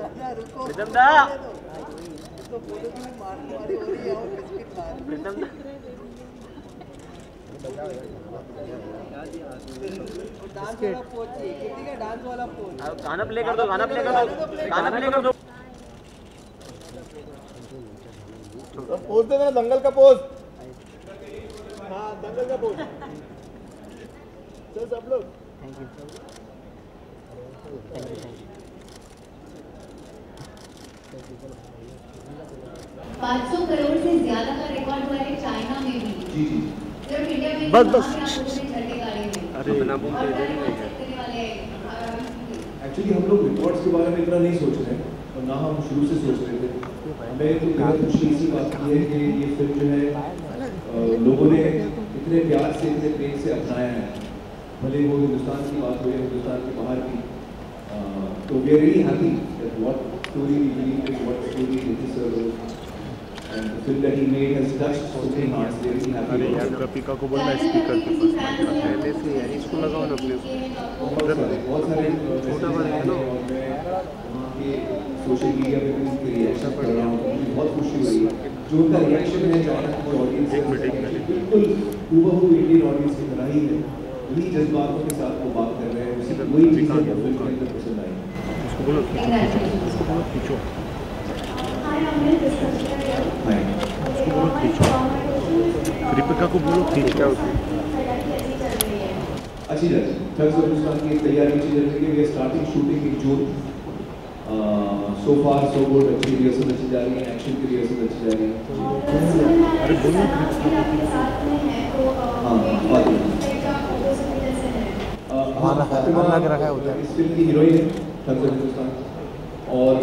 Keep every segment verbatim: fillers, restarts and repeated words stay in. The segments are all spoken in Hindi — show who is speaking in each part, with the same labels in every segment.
Speaker 1: गाना प्ले कर दो, गाना प्ले कर दो, गाना प्ले कर दो।
Speaker 2: पोज दे देना, दंगल का पोज। हाँ, दंगल का पोज। चल सब लोग। Thank you thank you thank you.
Speaker 3: पाँच सौ करोड़ से ज्यादा का रिकॉर्ड हुआ है चाइना में भी।
Speaker 2: जी जी।
Speaker 3: सिर्फ इंडिया में
Speaker 1: बस बस।
Speaker 3: झंडे गाड़े हैं।
Speaker 1: अरे बिना बोलते इधर ही नहीं है।
Speaker 2: एक्चुअली हम लोग रिकॉर्ड्स के बारे में इतना नहीं सोच रहे हैं और ना हम शुरू से सोच रहे थे। हमें तो बेहद खुशी इसी बात की है कि ये फिल्म जो है लोगों ने इतने प्यार से, इतने प्रेम से अपनाया है, भले वो हिंदुस्तान की बात हो या हिंदुस्तान के बाहर की। तो we are really happy that what story we believe in, what story this and the film that he made has touched so many hearts. We are really happy.
Speaker 1: अरे यार कपिका को बोलना स्पीकर पे पास पहले से यार इसको लगाओ ना अपने
Speaker 2: बहुत सारे बहुत सारे छोटा बड़ा है ना, और मैं वहाँ के सोशल मीडिया पे भी उसके रिएक्शन पढ़ रहा हूँ, बहुत खुशी हुई है। जो उनका रिएक्शन है चाइना की ऑडियंस बिल्कुल हूबहू इंडियन ऑडियंस की तरह ही है, वही जज्बातों के साथ वो बात कर रहे हैं, उसी वही चीज़ें फिल्म के अंदर पसंद आई।
Speaker 1: उसको बोलो उसको बोलो खींचो, उसको बोलो खींचो, दीपिका को बोलो खींचो।
Speaker 2: अच्छी चल थर्ड हिंदुस्तान की तैयारी अच्छी चल रही है। We are starting shooting in June. So far so good, अच्छी रिहर्सल अच्छी जा रही है, एक्शन की रिहर्सल अच्छी जा रही है।
Speaker 1: अरे बोलो
Speaker 2: हाँ फातिमा लग रहा है उधर, इस फिल्म की हीरोइन है थर्ड हिंदुस्तान। और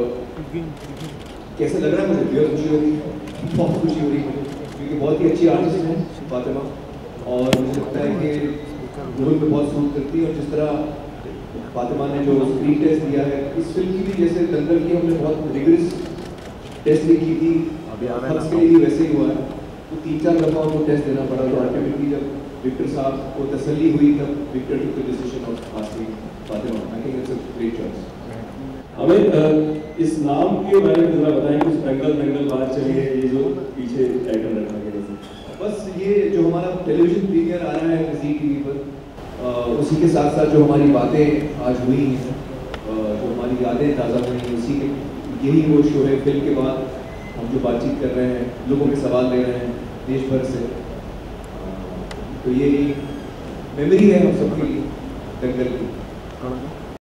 Speaker 2: कैसा लग रहा है मुझे, बेहद खुशी हो रही है, बहुत खुशी हो रही है क्योंकि बहुत ही अच्छी आर्टिस्ट है फातिमा, और मुझे लगता है कि रोल में बहुत सूट करती है। और जिस तरह फातिमा ने जो स्क्रीन टेस्ट दिया है इस फिल्म की भी, जैसे दंगल की हमने बहुत रिगरस टेस्ट भी की थी, हक्स के लिए भी वैसे ही हुआ है। तो तीन चार दफ़ा उनको टेस्ट देना पड़ा, तो अल्टीमेटली जब विक्टर साहब को तसल्ली हुई तब Victor took the decision of asking Fatima. I think it's a great choice.
Speaker 4: हमें इस नाम के बारे में जरा बताएं, कुछ दंगल दंगल बात चली है, ये जो पीछे टाइटल रखा गया है।
Speaker 2: बस ये जो हमारा टेलीविजन प्रीमियर आ रहा है जी टीवी पर, आ, उसी के साथ साथ जो हमारी बातें आज हुई हैं, जो हमारी यादें ताज़ा हुई हैं, उसी के यही वो शो है। फिल्म के बाद हम जो बातचीत कर रहे हैं, लोगों के सवाल ले रहे हैं देश भर से, तो ये एक मेमोरी है हम सबके लिए दंगल की।